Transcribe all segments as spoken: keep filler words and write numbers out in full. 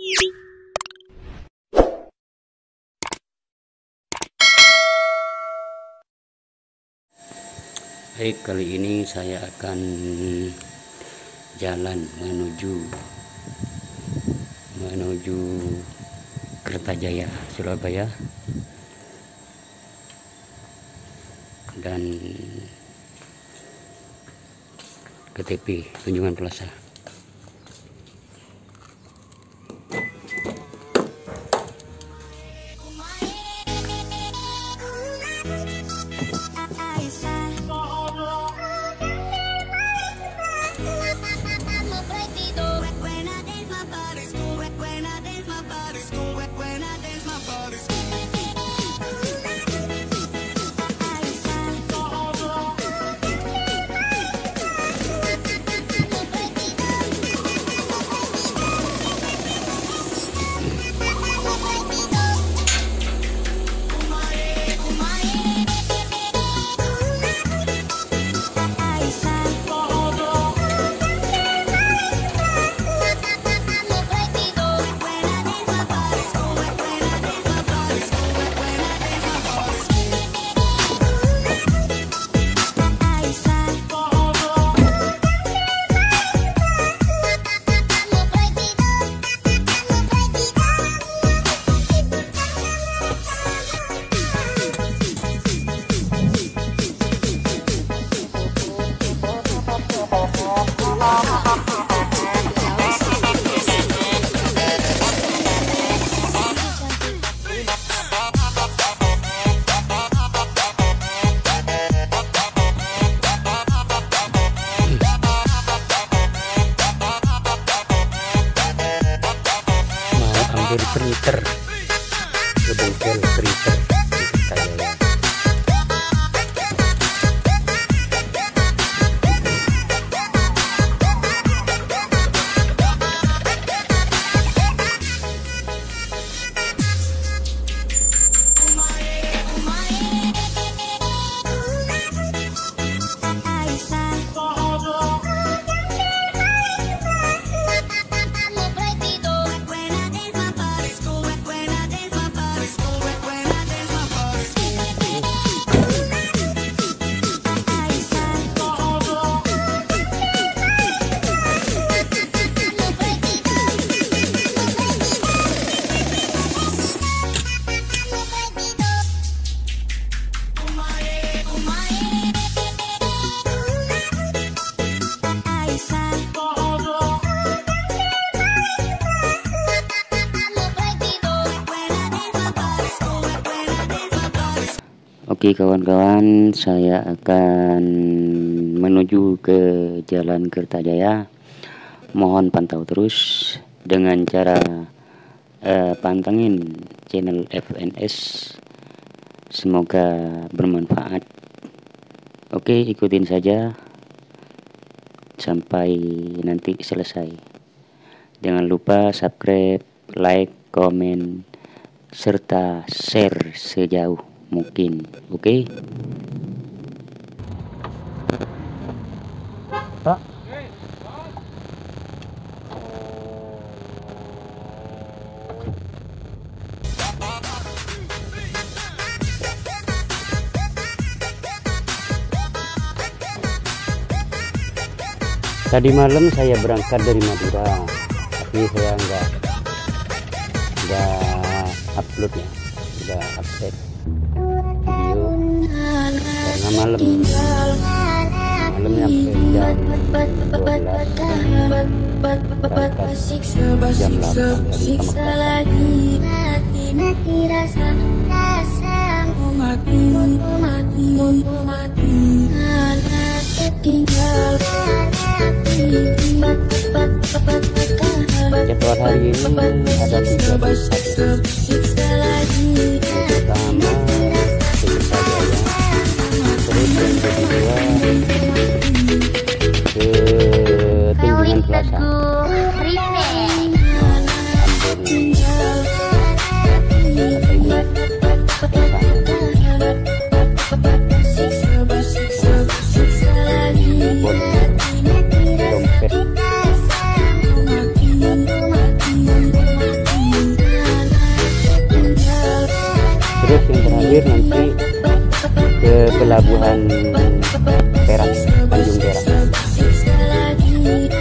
Baik, kali ini saya akan jalan menuju menuju Kertajaya, Surabaya, dan K T P Tunjungan Plaza. Ambil printer, ke bengkel printer di Kertajaya. Oke kawan-kawan, saya akan menuju ke Jalan Kertajaya. Mohon pantau terus dengan cara uh, pantengin channel F N S. Semoga bermanfaat. Oke, ikutin saja sampai nanti selesai. Jangan lupa subscribe, like, komen, serta share sejauh mungkin. Oke, Pak. Tadi malam saya berangkat dari Madura, tapi saya enggak enggak upload ya, enggak update video karena malam malam sampai jam dua belas, jam jadwal hari ini ada tiga besar. Pertama terus yang kedua ke Tunjungan Plaza. Dompet pelabuhan Perak, Tanjung Perak.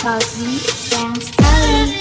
Fauzi yang sekali.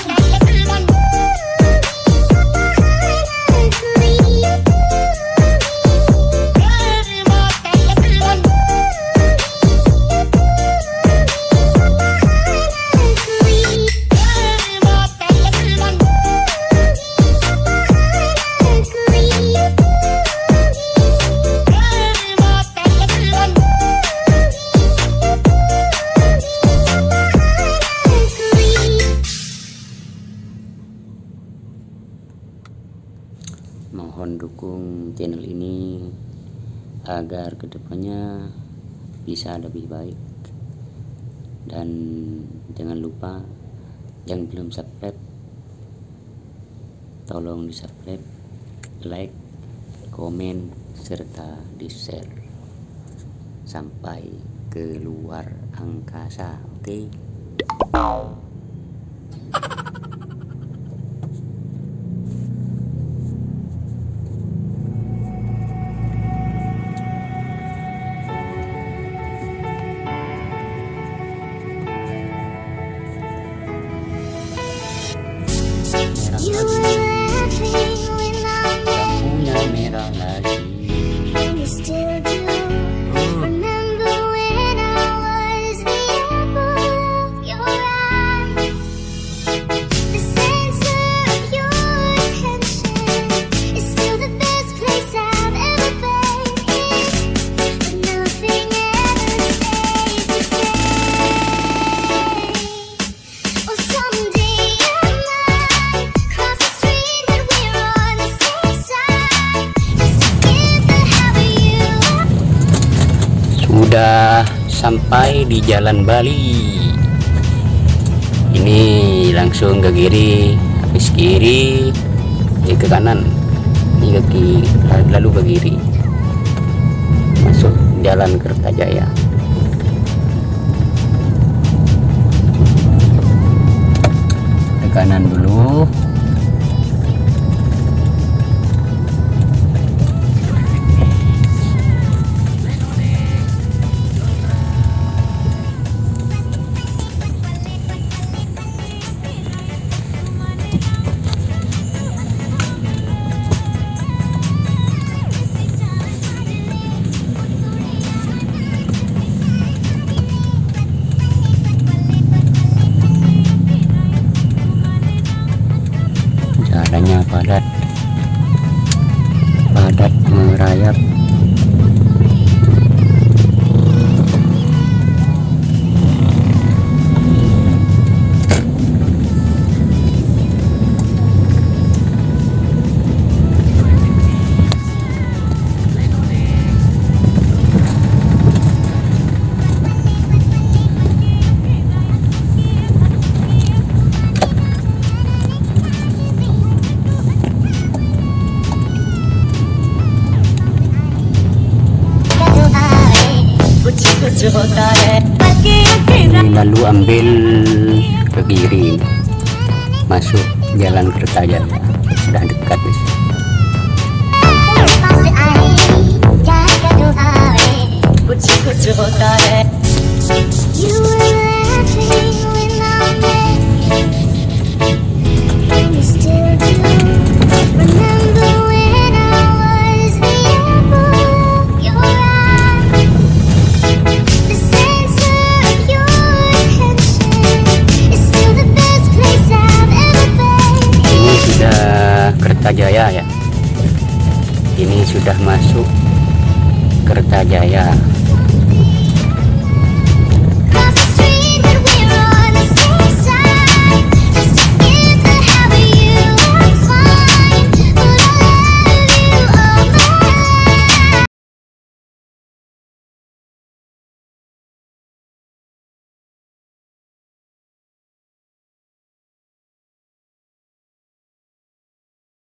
Mohon dukung channel ini agar kedepannya bisa lebih baik, dan jangan lupa yang belum subscribe tolong di subscribe, like, komen, serta di share sampai ke luar angkasa. Oke okay? You were laughing when I Lampunya merah lagi. and you still do. Remember when I was the apple of your eye? The center of your attention is still the best place I've ever been in. But nothing ever stays the same. Oh, someday I might cross the street and we're on the same side. Just to skip the half of you. Sudah sampai di Jalan Bali. Ini langsung ke kiri, habis kiri eh, ke kanan, ini ke kiri, lalu ke kiri masuk Jalan Kertajaya. Ke kanan dulu. Jalannya padat, padat merayap. Ini lalu ambil ke kiri, masuk Jalan Kertajaya, sudah dekat di sini. You were laughing when I met you, and you still do. Remember when I was the apple of your eye? The center of your attention is still the best place I've ever been. Ini sudah Kertajaya ya. Ini sudah masuk Kertajaya. Cross the street and we're on the same side. Just to skip the half of you, I'm fine. But I love you all my life.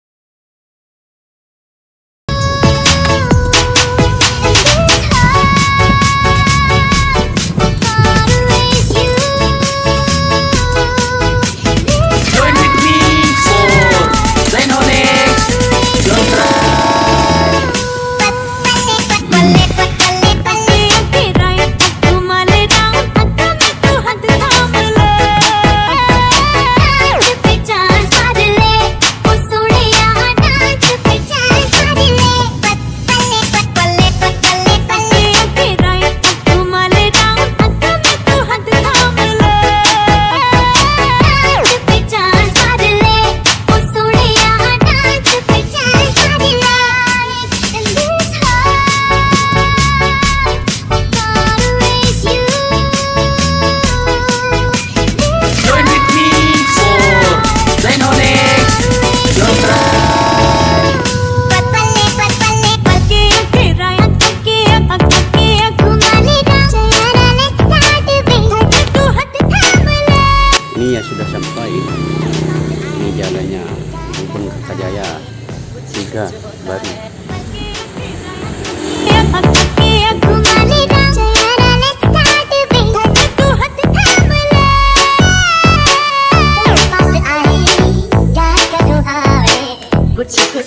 And this heart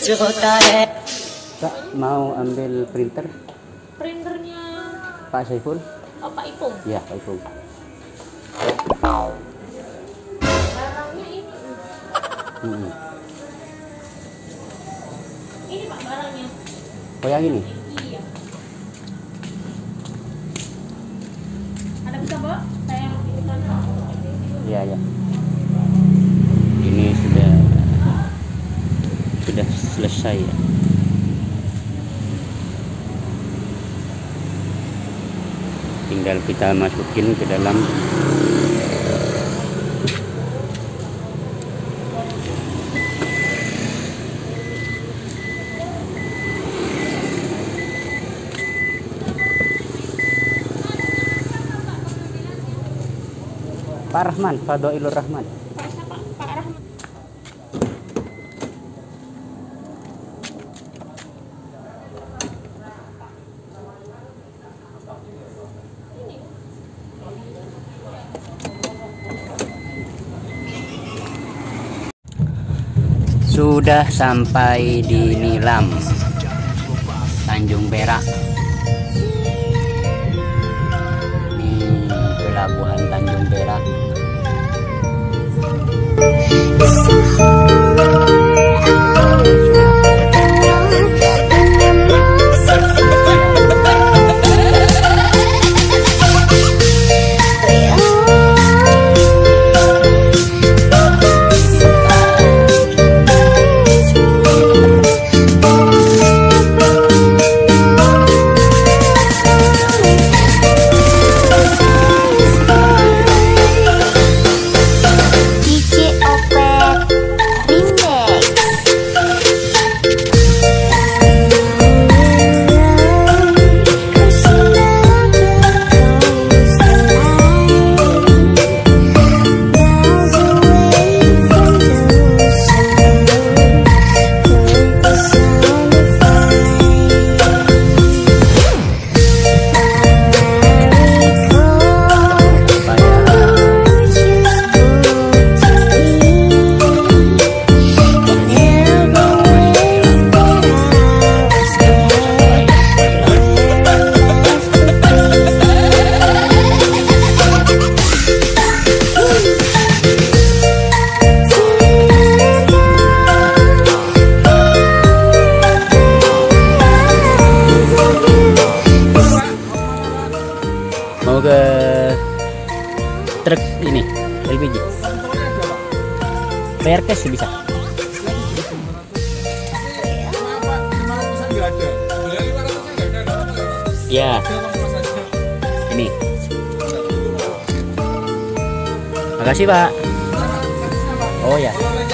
Kak, mau ambil printer? Printernya Pak Saiful? oh, Pak Ipung. Iya, Pak Saiful. Barangnya ini. Hmm. Ini Pak barangnya. Oh, yang ini? Iya. Ada bisa bawa? Saya yang titipkan. Iya, ya. Ini sudah sudah selesai ya. Tinggal kita masukin ke dalam Pak Rahman, Fadhailur Rahman. Pak siapa? Pak Rahman. Sudah sampai di Nilam, Tanjung Perak. Ini pelabuhan Tanjung Perak. Mau ke truk ini L P G. Bayar cash bisa. Ya. Ini. Makasih, Pak. Oh ya.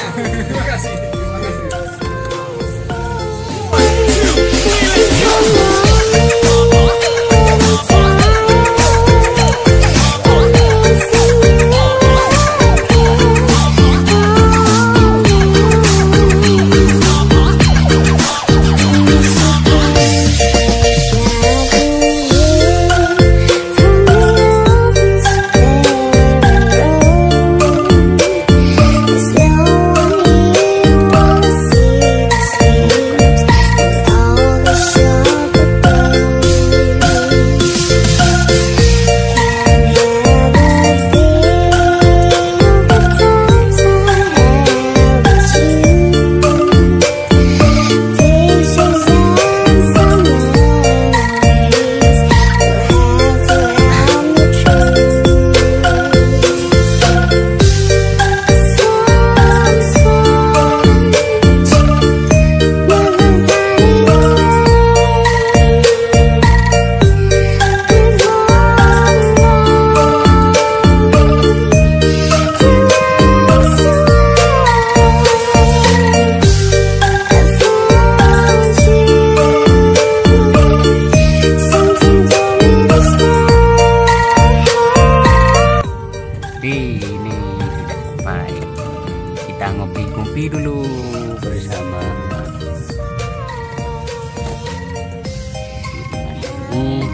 Ini sudah sampai. Kita ngopi-ngopi dulu bersama. Hmm.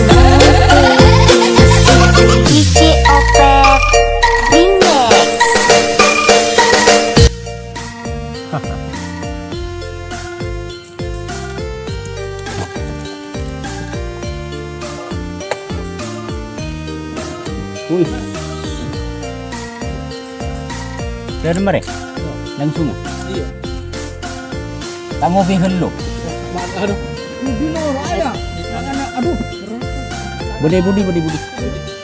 D J Opet Remix. Wih. Dari mana? Langsung. Iya. Kamu pihel lo. Aduh. Bino ayah. Anak aduh. Budi budi budi budi.